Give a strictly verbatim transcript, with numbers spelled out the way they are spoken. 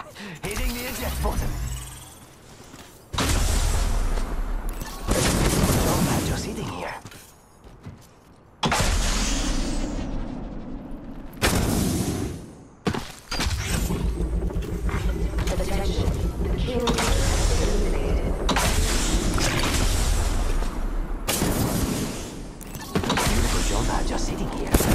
Hitting the eject button. So glad you're sitting here. Attention. Kill eliminated. Beautiful, so glad you're sitting here.